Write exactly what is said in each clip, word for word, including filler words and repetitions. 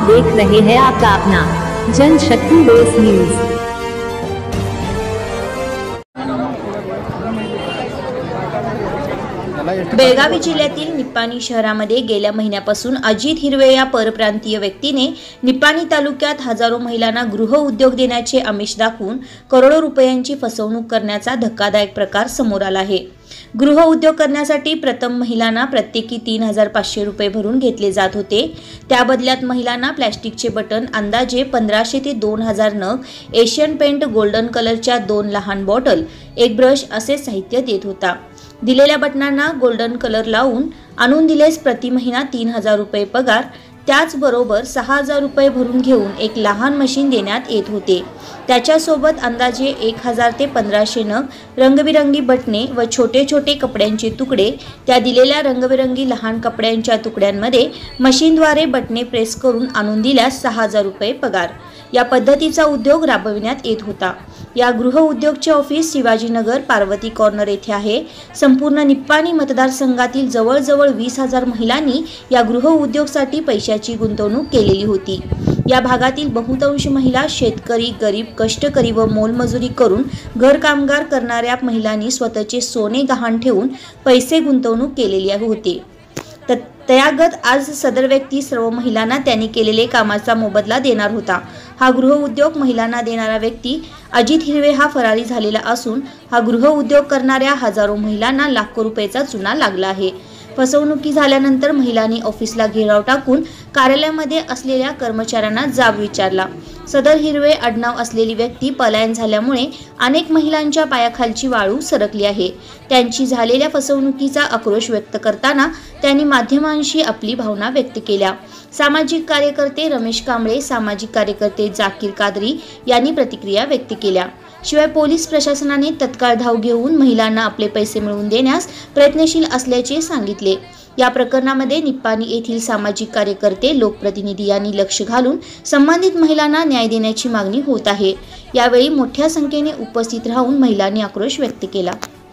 देख रहे हैं आपका अपना जनशक्ति बेस न्यूज। बेळगावी जिल्ह्यातील निप्पाणी शहरामध्ये गेल्या महिन्यापासून अजित हिरवे या परप्रांतीय व्यक्तीने निप्पाणी तालुक्यात हजारो महिलांना गृह उद्योग देण्याचे आमिष दाखवून करोडो रुपयांची फसवणूक करण्याचा धक्कादायक प्रकार समोर आला आहे। गृह उद्योग करण्यासाठी प्रथम महिलांना प्रत्येकी तीन हजार पाचशे रुपये भरून घेतले जात होते। त्या बदल्यात महिलांना प्लॅस्टिकचे बटन अंदाजे पंधराशे ते दोन हजार नग, एशियन पेंट गोल्डन कलरच्या दोन लहान बॉटल, एक ब्रश असे साहित्य देत होता। दिलेल्या बटनांना गोल्डन कलर लावून आणून दिलेस प्रति महिना तीन हजार रुपये पगार, त्याचबरोबर सहा हजार रुपये भरून घेऊन एक लहान मशीन देण्यात येत होते। त्याच्यासोबत अंदाजे एक हजार ते पंधराशे नग रंगबिरंगी बटणे व छोटे छोटे कपड्यांचे तुकडे, त्या दिलेल्या रंगबिरंगी लहान कपड्यांच्या तुकड्यांमध्ये मशीनद्वारे बटणे प्रेस करून आणून दिल्यास सहा हजार रुपये पगार, या पद्धतीचा उद्योग राबविण्यात येत होता। या गृह उद्योगचे ऑफिस शिवाजीनगर पार्वती कॉर्नर येथे आहे। संपूर्ण निप्पाणी मतदारसंघातील जवळजवळ वीस हजार महिलांनी या गृह उद्योगसाठी पैशाची गुंतवणूक केलेली होती। या भागातील बहुतांश महिला शेतकरी, गरीब, कष्टकरी व मोलमजुरी करून घरकामगार करणाऱ्या महिलांनी स्वतःचे सोने गहाण ठेवून पैसे गुंतवणूक केलेली होती। तयागत आज सदर व्यक्ती सर्व महिलांना त्यांनी केलेले कामाचा मोबदला देणार होता। हा गृह उद्योग महिलांना देणारा व्यक्ती अजित हिरवे हा फरारी झालेला असून हा गृह उद्योग करणाऱ्या हजारो महिलांना लाखो रुपयाचा चुना लागला आहे। फसवणुकी झाल्यानंतर महिलांनी ऑफिसला घेराव टाकून कार्यालयामध्ये असलेल्या कर्मचाऱ्यांना जाब विचारला। सदर हिरवे आडनाव असलेली व्यक्ती पलायन झाल्यामुळे अनेक महिलांच्या पायाखालची वाळू सरकली आहे। त्यांची झालेल्या फसवणुकीचा आक्रोश व्यक्त करताना त्यांनी माध्यमांशी आपली भावना व्यक्त केल्या। सामाजिक कार्यकर्ते रमेश कांबळे, सामाजिक कार्यकर्ते जाकीर कादरी यांनी प्रतिक्रिया व्यक्त केल्या। शिवाय पोलीस प्रशासनाने तत्काळ धाव घेऊन महिलांना आपले पैसे मिळवून देण्यास प्रयत्नशील असल्याचे सांगितले। या प्रकरणामध्ये निप्पाणी येथील सामाजिक कार्यकर्ते, लोकप्रतिनिधी यांनी लक्ष घालून संबंधित महिलांना न्याय देण्याची मागणी होत आहे। यावेळी मोठ्या संख्येने उपस्थित राहून महिलांनी आक्रोश व्यक्त केला।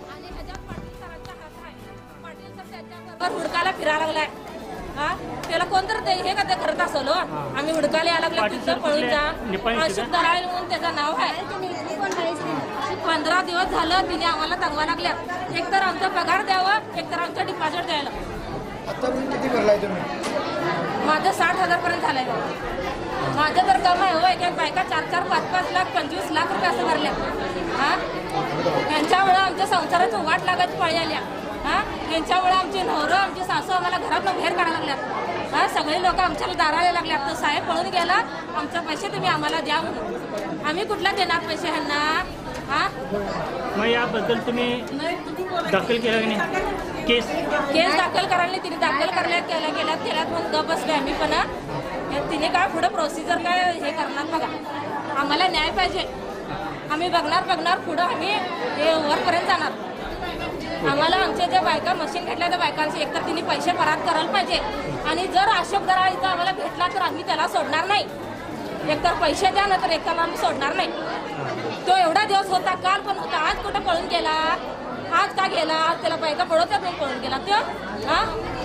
त्याला कोणतर ते हे का ते करत असलो आम्ही हुडकायला यायला लागलो, तिथं पळून जा अशोक दराळे म्हणून त्याचं नाव आहे। पंधरा दिवस झालं तिने आम्हाला तंगवा लागल्या, एक तर आमचा पगार द्यावा, एक तर आमचं डिपॉझिट द्यायला। किती भरलाय तुम्ही? माझं साठ हजार पर्यंत झालंय। माझं तर कम आहे हो, एक एक बायका चार चार पाच पाच लाख पंचवीस लाख रुपये असं भरले। हा यांच्यामुळे आमच्या संसाराची वाट लागायची पाळी आल्या। हा यांच्यामुळे आमची नवरं, आमची सासू आम्हाला घरातून बाहेर काढायला लागल्यात। हा सगळे लोक आमच्याला दारायला लागल्यात, तर साहेब पळून गेला, आमचे पैसे तुम्ही आम्हाला द्या म्हणून। आम्ही कुठला देणार पैसे ह्यांना? हा मग याबद्दल तुम्ही दाखल केला की नाही केस? केस दाखल करायला तिने दाखल करायला केल्या गेल्यात केल्यात म्हणून गप बसले आम्ही। पण तिने काय पुढे प्रोसिजर काय हे करणार बघा, आम्हाला न्याय पाहिजे। आम्ही बघणार बघणार पुढं आम्ही हे वरपर्यंत जाणार। आम्हाला आमच्या ज्या बायका मशीन घेतल्या त्या बायकांचे एकतर तिने पैसे परत करायला पाहिजे, आणि जर अशोक दराळे इथं आम्हाला भेटला तर आम्ही त्याला सोडणार नाही। एकतर पैसे द्या ना तर एकाला आम्ही सोडणार नाही। तो एवढा दिवस होता, काल पण होता, आज कुठं पळून गेला? आज का गेला? त्याला बायका पळवत्या पण पळून गेला तो। हा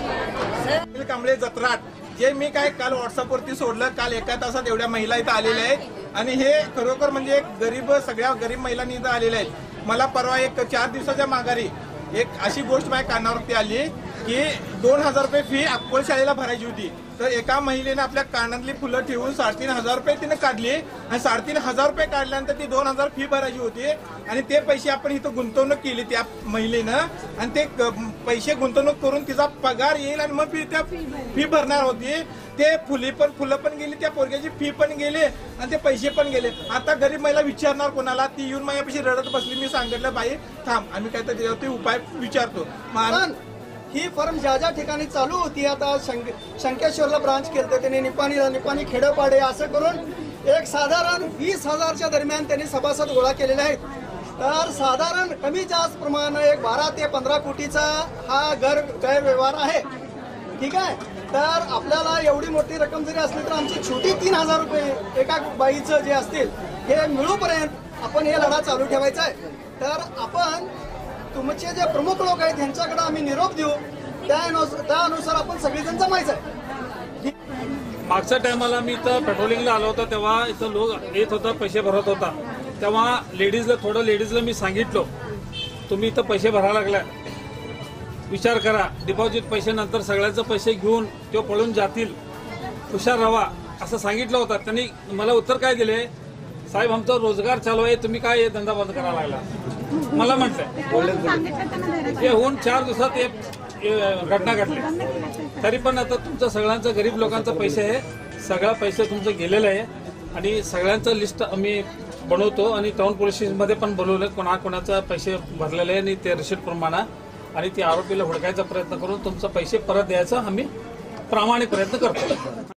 कांबळे जत्राट जे मी काय काल व्हॉट्सअपवरती सोडलं, काल एका तासात एवढ्या महिला इथं आलेल्या आहेत, आणि हे खरोखर म्हणजे एक गरीब, सगळ्या गरीब महिलांनी इथं आलेल्या आहेत। मला परवा एक चार दिवसाच्या माघारी एक अशी गोष्ट माझ्या कानावरती आली की दोन हजार रुपये फी अक्कोल शाळेला भरायची होती, तर एका महिलेने आपल्या कानातली फुलं ठेवून साडेतीन हजार रुपये तिने काढली, आणि साडेतीन हजार रुपये काढल्यानंतर ती दोन हजार फी भरायची होती, आणि ते पैसे आपण इथं गुंतवणूक केली त्या महिलेनं, आणि ते पैसे गुंतवणूक करून तिचा पगार येईल आणि मग त्या फी भरणार होती। ते फुली पण फुलं पण गेली, त्या पोरग्याची फी पण गेली, आणि ते पैसे पण गेले। आता गरीब महिला विचारणार कोणाला? ती येऊन माझ्यापाशी रडत बसली। मी सांगितलं बाई थांब, आम्ही काय तर त्याच्यावरती उपाय विचारतो। ही फर्म ज्या ज्या ठिकाणी चालू होती, आता शंकेश्वरला ब्रांच केलं त्यांनी, निपाणीला, निपाणी खेडपाडे, असं करून एक साधारण वीस हजारच्या दरम्यान त्यांनी सभासद गोळा केलेले आहेत। तर साधारण कमी जास्त प्रमाणे एक बारा ते पंधरा कोटीचा हा घर गैरव्यवहार आहे। ठीक आहे, तर आपल्याला एवढी मोठी रक्कम जरी असली तर आमची छोटी तीन हजार रुपये एका बाईचं जे असतील हे मिळूपर्यंत आपण हे लढा चालू ठेवायचा आहे। तर आपण तुमचे जे प्रमुख लोक आहेत त्यांच्याकडे आम्ही निरोप देऊ, त्यानुसार त्यानुसार आपण सगळेजण जमायचं आहे। मागच्या टायमाला मी इथं पेट्रोलिंगला आलो होतो तेव्हा इथं लोक येत होता पैसे भरत होता तेव्हा लेडीजला थोडं लेडीजला मी सांगितलं तुम्ही इथं पैसे भरायला लागलाय विचार करा डिपॉझिट पैसे नंतर सगळ्यांचे पैसे घेऊन ते पळून जातील हुशार राहा असं सांगितलं होतं. त्यांनी मला उत्तर काय दिले साहेब आमचा रोजगार चालू आहे तुम्ही काय हे धंदा बंद करायला लागला मला म्हटलं हे होऊन चार दिवसात एक घटना घडली तरी पण आता तुमचं सगळ्यांचं गरीब लोकांचं पैसे आहे सगळा पैसे तुमचं गेलेलं आहे आणि सगळ्यांचं लिस्ट आम्ही बनवतो आणि टाउन पोलीस स्टेशनमध्ये पण बोलवलं कोणा कोणाचं पैसे भरलेले आहे आणि ते रिसिट प्रमाणे आणि ते आरोपीला हुडकायचा प्रयत्न करून तुमचे पैसे परत द्यायचा आम्ही प्रामाणिक प्रयत्न करतो.